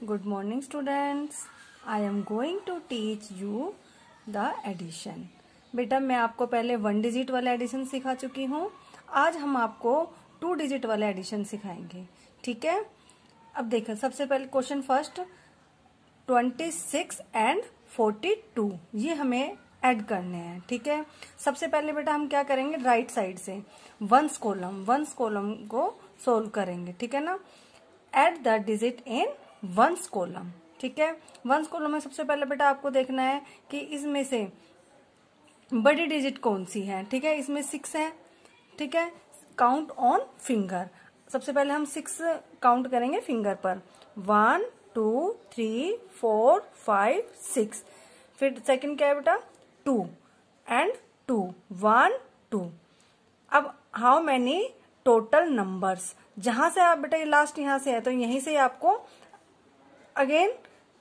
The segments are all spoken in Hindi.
Good morning students. I am going to teach you the addition. बेटा मैं आपको पहले 1 डिजिट वाला एडिशन सिखा चुकी हूँ. आज हम आपको 2 डिजिट वाला एडिशन सिखाएंगे. ठीक है. अब देखो सबसे पहले क्वेश्चन फर्स्ट 26 एंड 42 ये हमें ऐड करने हैं. ठीक है. सबसे पहले बेटा हम क्या करेंगे, राइट साइड से वंस कॉलम को सोल्व करेंगे. ठीक है ना. Add the digit in ones column. ठीक है. वंस कॉलम में सबसे पहले बेटा आपको देखना है कि इसमें से बड़ी डिजिट कौन सी है. ठीक है. इसमें 6 है. ठीक है. Count on finger. सबसे पहले हम 6 काउंट करेंगे फिंगर पर. 1 2 3 4 5 6. फिर सेकंड क्या है बेटा 2 एंड 2 1 2. अब हाउ मैनी टोटल नंबर्स, जहां से आप बेटा ये लास्ट यहां से है तो यहीं से आपको अगेन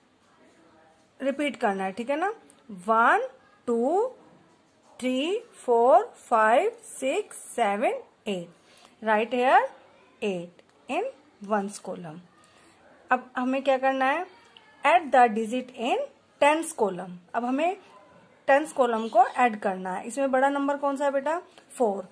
रिपीट करना है. ठीक है ना. 1 2 3 4 5 6 7 8. Right here 8 in ones column. अब हमें क्या करना है, add the digit in tens column. अब हमें टेंस कॉलम को ऐड करना है. इसमें बड़ा नंबर कौन सा है बेटा 4.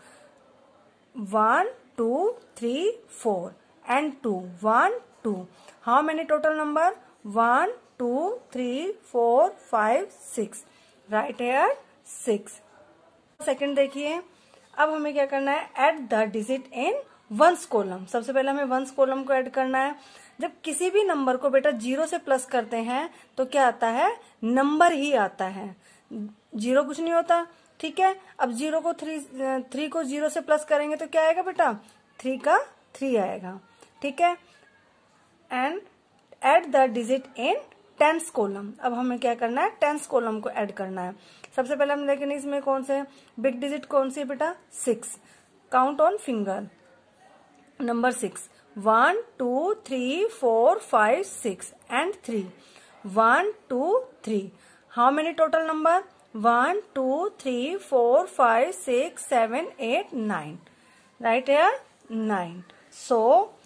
1 2 3 4 and 2 1 2. How many total number 1 2 3 4 5 6. Right here 6. Second देखिए. अब हमें क्या करना है, add the digit in ones column. सबसे पहले हमें वंस कॉलम को ऐड करना है. जब किसी भी नंबर को बेटा 0 से प्लस करते हैं तो क्या आता है, नंबर ही आता है, 0 कुछ नहीं होता. ठीक है. अब 0 को 3 को 0 से प्लस करेंगे तो क्या आएगा बेटा 3 का 3 आएगा. ठीक है. And add the digit in tens column. अब हमें क्या करना है, टेंस कॉलम को ऐड करना है. सबसे पहले हम देखेंगे इसमें कौन से बिग डिजिट कौन सी है बेटा 6. Count on finger. Number 6 1 2 3 4 5 6 and 3. 1 2 3. How many total number 1 2 3 4 5 6 7 8 9. Right here 9. So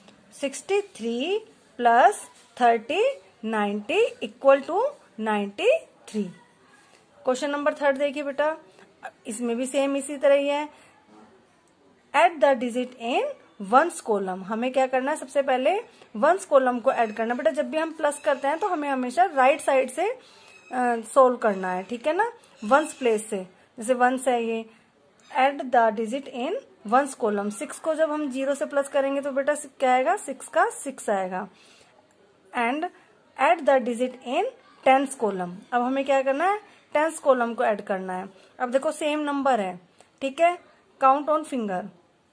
63 plus 30 90 equal to 93. Question number 3 देखिए बेटा. इसमें भी सेम इसी तरह ही है. Add the digit in ones column. हमें क्या करना है, सबसे पहले वंस कॉलम को ऐड करना है. बेटा जब भी हम प्लस करते हैं तो हमें हमेशा राइट साइड से सोल्व करना है. ठीक है ना. वंस प्लेस से, जैसे वंस है ये. Add the digit in ones column. 6 को जब हम 0 से प्लस करेंगे तो बेटा क्या आएगा, 6 का 6 आएगा. And add the digit in tens column. अब हमें क्या करना है, टेंस कॉलम को ऐड करना है. अब देखो सेम नंबर है. ठीक है. Count on finger.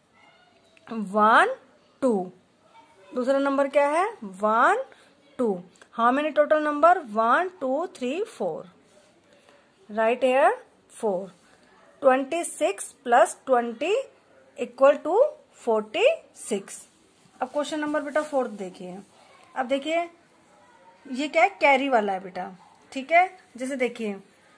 1 2. दूसरा नंबर क्या है 1 2. How many total number 1 2 3 4. Right here 4. 26 plus 20 equal to 46. अब क्वेश्चन नंबर बेटा 4 देखिए. अब देखिए ये क्या है, कैरी वाला है बेटा. ठीक है. जैसे देखिए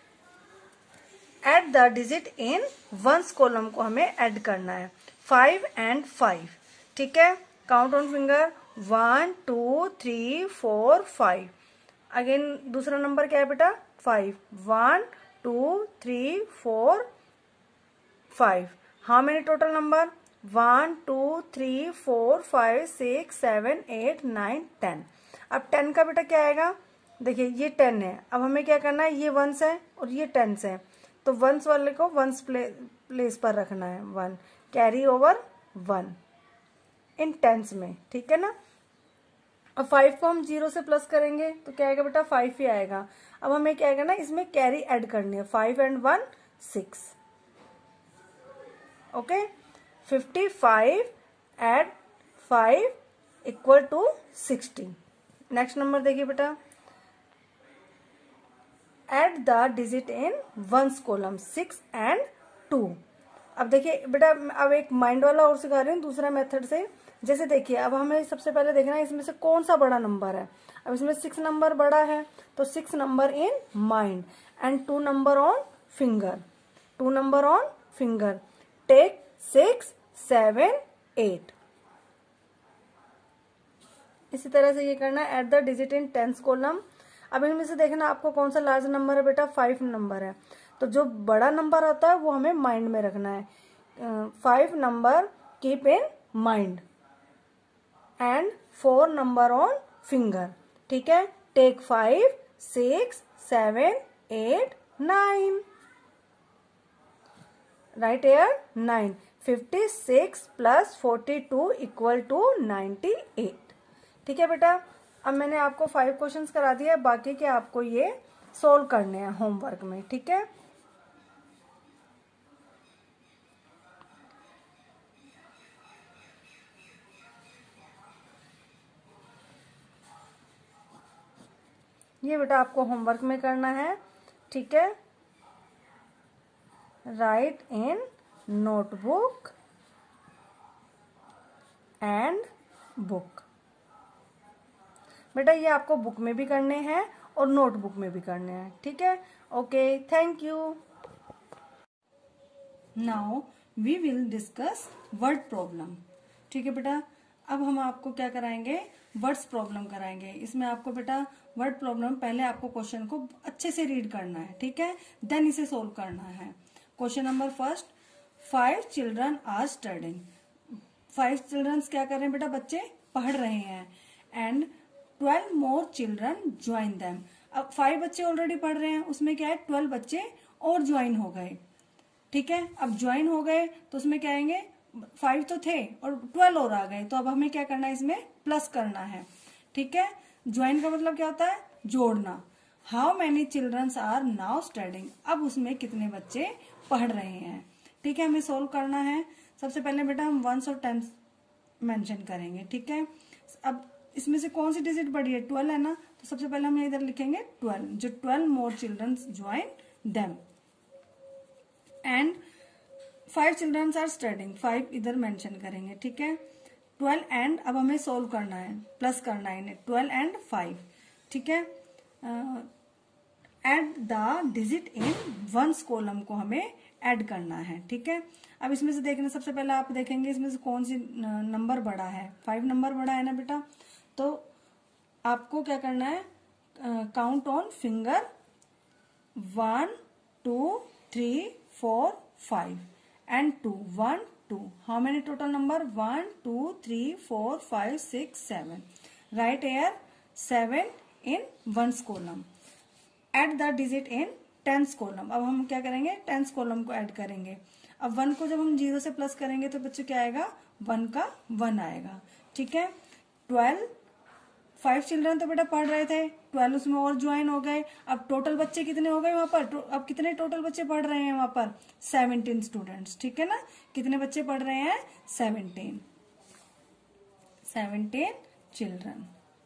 add the digit in ones column को हमें ऐड करना है. 5 एंड 5. ठीक है. Count on finger. 1 2 3 4 5. अगेन दूसरा नंबर क्या है बेटा 5. 1 2 3 4 5. How many total number 1 2 3 4 5 6 7 8 9 10. अब 10 का बेटा क्या आएगा, देखिए ये 10 है. अब हमें क्या करना है, ये वंस है और ये टेंस है तो वंस वाले को वंस प्लेस पर रखना है. 1 कैरी ओवर 1 इन टेंस में. ठीक है ना. अब 5 को हम 0 से प्लस करेंगे तो क्या आएगा बेटा 5 ही आएगा. अब हमें क्या करना है, इसमें कैरी ऐड करनी है. 5 and 1 6. Okay. 55 add 5 equal to 60. Next number देखिए बेटा. Add the digit in ones column 6 and 2. अब देखिए बेटा अब एक माइंड वाला और सिखा रही हूँ दूसरा मेथड से. जैसे देखिए अब हमें सबसे पहले देखना है इसमें से कौन सा बड़ा नंबर है. अब इसमें 6 नंबर बड़ा है तो 6 number in mind and 2 number on finger. 2 number on finger. Take 6 7 8. इसी तरह से ये करना है, add the digit in tens column. अब इनमें से देखना आपको कौन सा लार्ज नंबर है बेटा, 5 नंबर है, तो जो बड़ा नंबर होता है वो हमें माइंड में रखना है। 5 number keep in mind and 4 number on finger, ठीक है। Take 5, 6, 7, 8, 9, right here 9। 56 plus 42 equal to 98, ठीक है बेटा। अब मैंने आपको 5 क्वेश्चंस करा दिया, बाकी के आपको ये सोल्व करने हैं होमवर्क में, ठीक है। ये बेटा आपको होमवर्क में करना है, ठीक है। Right in notebook and book. बेटा ये आपको बुक में भी करने हैं और नोटबुक में भी करने हैं, ठीक है। Okay, thank you. Now we will discuss word problem, ठीक है बेटा। अब हम आपको क्या कराएंगे, वर्ड्स प्रॉब्लम कराएंगे। इसमें आपको बेटा वर्ड प्रॉब्लम, पहले आपको क्वेश्चन को अच्छे से रीड करना है, ठीक है, देन इसे सोल्व करना है। Question number first, 5 children are studying. 5 children क्या कर रहे हैं बेटा, बच्चे पढ़ रहे हैं। And 12 more children join them. अब 5 बच्चे ऑलरेडी पढ़ रहे हैं, उसमें क्या है 12 बच्चे और ज्वाइन हो गए, ठीक है। अब ज्वाइन हो गए तो उसमें क्या आएंगे, 5 तो थे और 12 और आ गए, तो अब हमें क्या करना है, इसमें प्लस करना है, ठीक है। ज्वाइन का मतलब क्या होता है, जोड़ना। How many childrens are now studying. अब उसमें कितने बच्चे पढ़ रहे हैं, ठीक है। हमें सोल्व करना है। सबसे पहले बेटा हम 1s और 10s मेंशन करेंगे, ठीक है। अब इसमें से कौन सी डिजिट बड़ी है, 12 है ना, तो सबसे पहले हम इधर लिखेंगे 12, जो 12 more children join them. And 5 children are studying, 5 इधर मेंशन करेंगे, ठीक है। 12 एंड, अब हमें सोल्व करना है, प्लस करना है इन्हें, 12 एंड 5, ठीक है। Add the digit in 1s column को हमें ऐड करना है, ठीक है। अब इसमें से देखना, सबसे पहले आप देखेंगे इसमें से कौन सी नंबर बड़ा है, 5 नंबर बड़ा है ना बेटा। तो आपको क्या करना है, count on finger 1, 2, 3, 4, 5 and 2, 1, 2. How many total number? 1, 2, 3, 4, 5, 6, 7. Write here 7 in 1s column. Add the digit in 10s column. अब हम क्या करेंगे, 10s column को ऐड करेंगे। अब 1 को जब हम 0 से प्लस करेंगे तो बच्चों क्या आएगा, 1 का 1 आएगा, ठीक है। 12, 5 चिल्ड्रन तो बेटा पढ़ रहे थे, 12 उसमें और ज्वाइन हो गए। अब टोटल बच्चे कितने हो गए वहां पर, अब कितने टोटल बच्चे पढ़ रहे हैं वहां पर, 17 स्टूडेंट्स, ठीक है ना। कितने बच्चे पढ़ रहे हैं, 17 चिल्ड्रन।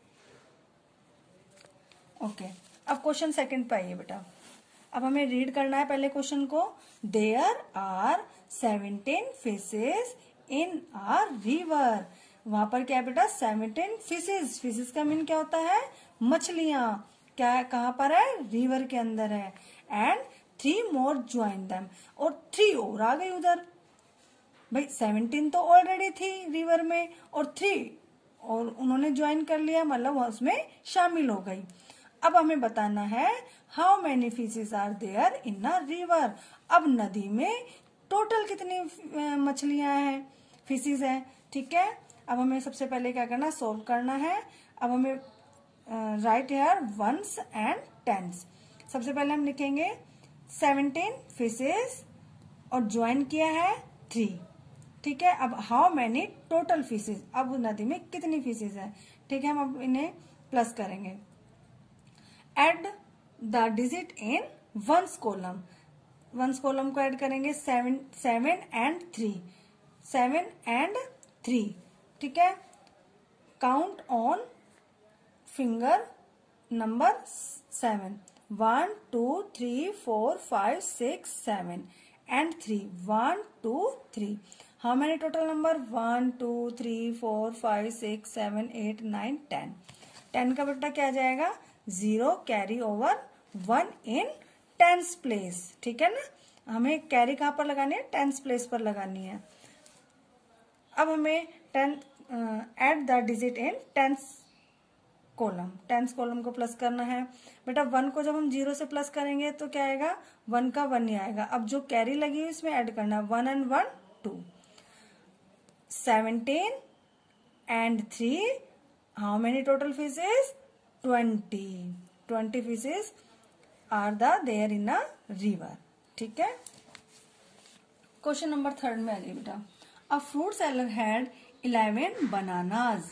ओके, अब क्वेश्चन सेकंड पे आइए बेटा। अब हमें रीड करना है पहले क्वेश्चन को। There are 17 fishes in a river. वहां पर क्या है बेटा, 17 फिशेस। फिशेस का मीन क्या होता है, मछलियां। क्या कहां पर है, रिवर के अंदर है। एंड 3 मोर ज्वाइन देम, और 3 और आ गई उधर। भाई 17 तो ऑलरेडी थी रिवर में, और 3 और उन्होंने ज्वाइन कर लिया, मतलब उसमें शामिल हो गई। अब हमें बताना है how many fishes are there in a river. अब नदी में टोटल कितनी मछलियां हैं, फिशेस है, ठीक है। अब हमें सबसे पहले क्या करना, सोल्व करना है। अब हमें right hair 1s and 10s। सबसे पहले हम लिखेंगे 17 फिशेस और ज्वाइन किया है 3, ठीक है। अब हाउ मैनी टोटल फिशेस, अब नदी में कितनी फिशेस है, ठीक है। हम अब इन्हें प्लस करेंगे। Add the digit in 1s column. 1s column को ऐड करेंगे 7 एंड 3, 7 एंड 3, ठीक है। Count on finger number 7, 1, 2, 3, 4, 5, 6, 7 and 3, 1, 2, 3। How many total number, 1, 2, 3, 4, 5, 6, 7, 8, 9, 10। 10 का बेटा क्या आ जाएगा, 0 कैरी ओवर 1 इन 10s प्लेस, ठीक है ना। हमें कैरी कहां पर लगानी है, 10s प्लेस पर लगानी है। अब हमें 10 add the digit in 10s column, 10th column को प्लस करना है। बेटा 1 को जब हम 0 से प्लस करेंगे तो क्या आएगा, 1 का 1 ही आएगा। अब जो कैरी लगी हुई इसमें ऐड करना है, 1 and 1 2, 17 and 3, how many total fishes? 20 fishes are there in a river। ठीक है। क्वेश्चन नंबर 3 में आ गई बेटा, a fruit seller had 11 bananas,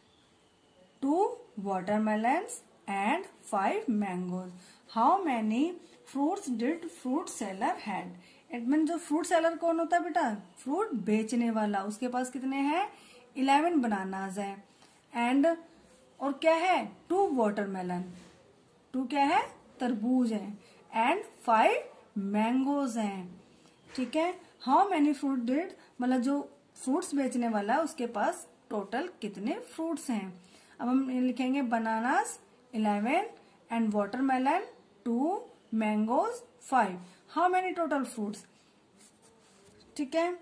2 watermelons and 5 mangoes, how many fruits did fruit seller had? It mean जो फ्रूट सेलर कौन होता है बेटा, फ्रूट बेचने वाला, उसके पास कितने हैं, 11 बनानाज है एंड और क्या है, 2 वाटरमेलन, 2 क्या है, तरबूज है एंड 5 मैंगोज हैं। ठीक है। हाउ मैनी फ्रूट डिड, मतलब जो फ्रूट्स बेचने वाला उसके पास टोटल कितने फ्रूट्स हैं। अब हम लिखेंगे bananas 11 and watermelon 2, mangoes 5, how many total fruits. ठीक है।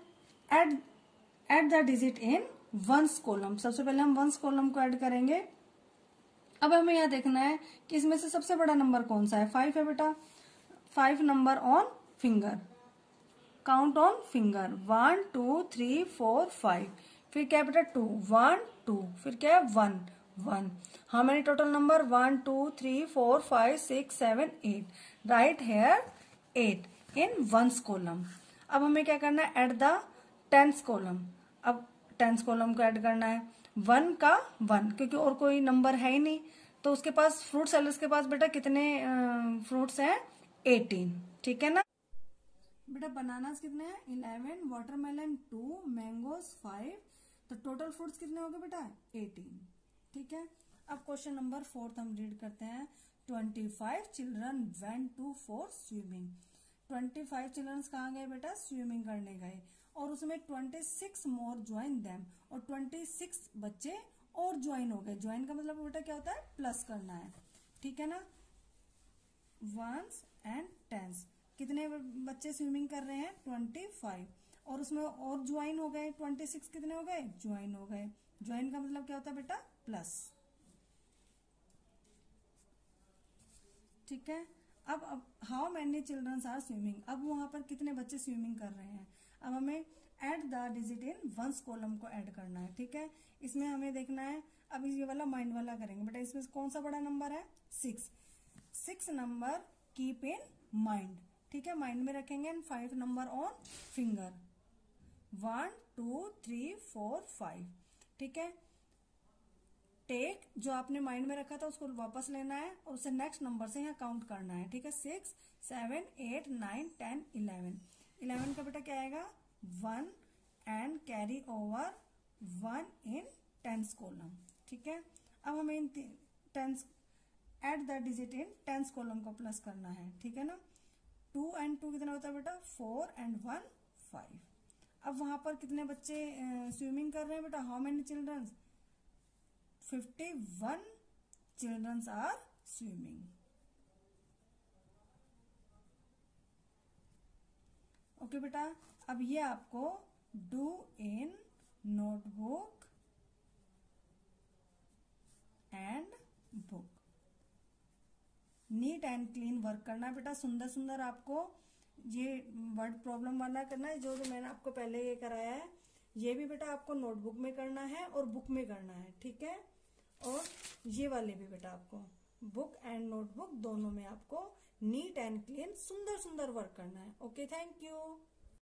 Add the digit in ones column, सबसे पहले हम वंस कॉलम को ऐड करेंगे। अब हमें यह देखना है कि इसमें से सबसे बड़ा नंबर कौन सा है, 5 है बेटा। 5 number on finger, count on finger, 1 2 3 4 5, फिर क्या है बेटा 2, 1 2, फिर क्या है 1 1, how many total number, 1 2 3 4 5 6 7 8, right here 8 in ones column. अब हमें क्या करना है, एड द 10th कॉलम। अब 10th कॉलम को ऐड करना है, 1 का 1, क्योंकि और कोई नंबर है ही नहीं, तो उसके पास फ्रूट सेलर्स के पास बेटा कितने फ्रूट्स हैं, 18। ठीक है ना बेटा। बनानास कितने हैं, 11, वाटरमेलन 2, मैंगोज 5, तो टोटल फ्रूट्स कितने हो गए बेटा, 18। ठीक है। अब क्वेश्चन नंबर 4 हम रीड करते हैं, 25 children went to for swimming. 25 childrens कहाँ गए बेटा, स्विमिंग करने गए, और उसमें 26 मोर ज्वाइन देम, और 26 बच्चे और ज्वाइन हो गए। ज्वाइन का मतलब बेटा क्या होता है, प्लस करना है। ठीक है ना। वंस एंड टेंस, कितने बच्चे स्विमिंग कर रहे हैं, 25, और उसमें और ज्वाइन हो गए 26, कितने हो गए, ज्वाइन हो गए। ज्वाइन का मतलब क्या होता है बेटा, प्लस। ठीक है। अब how many childrens are swimming, अब वहां पर कितने बच्चे स्विमिंग कर रहे हैं। अब हमें add the digit in ones column को ऐड करना है। ठीक है। इसमें हमें देखना है, अब ये वाला माइंड वाला करेंगे बेटा। इसमें कौन सा बड़ा नंबर है, 6 नंबर कीप इन माइंड। ठीक है, माइंड में रखेंगे एंड 5 नंबर ऑन फिंगर, 1 2 3 4 5। ठीक है। टेक, जो आपने माइंड में रखा था उसको वापस लेना है और उसे नेक्स्ट नंबर से यहाँ काउंट करना है। ठीक है। 6 7 8 9 10 11, 11 का बेटा क्या आएगा, 1 and carry over 1 in 10th column. ठीक है। अब हमें in 10th add the digit in 10th column को प्लस करना है। ठीक है ना। 2 and 2 कितना होता है बेटा, 4 and 1 5। अब वहां पर कितने बच्चे स्विमिंग कर रहे हैं बेटा, how many childrens, 51 childrens are swimming. Okay बेटा। अब ये आपको do in notebook and book, neat and clean work करना है बेटा। सुंदर सुंदर आपको ये वर्ड प्रॉब्लम वाला करना है, जो मैंने आपको पहले ये कराया है, ये भी बेटा आपको नोटबुक में करना है और बुक में करना है। ठीक है। और ये वाले भी बेटा आपको बुक एंड नोटबुक दोनों में आपको नीट एंड क्लीन सुंदर सुंदर वर्क करना है। Okay, thank you.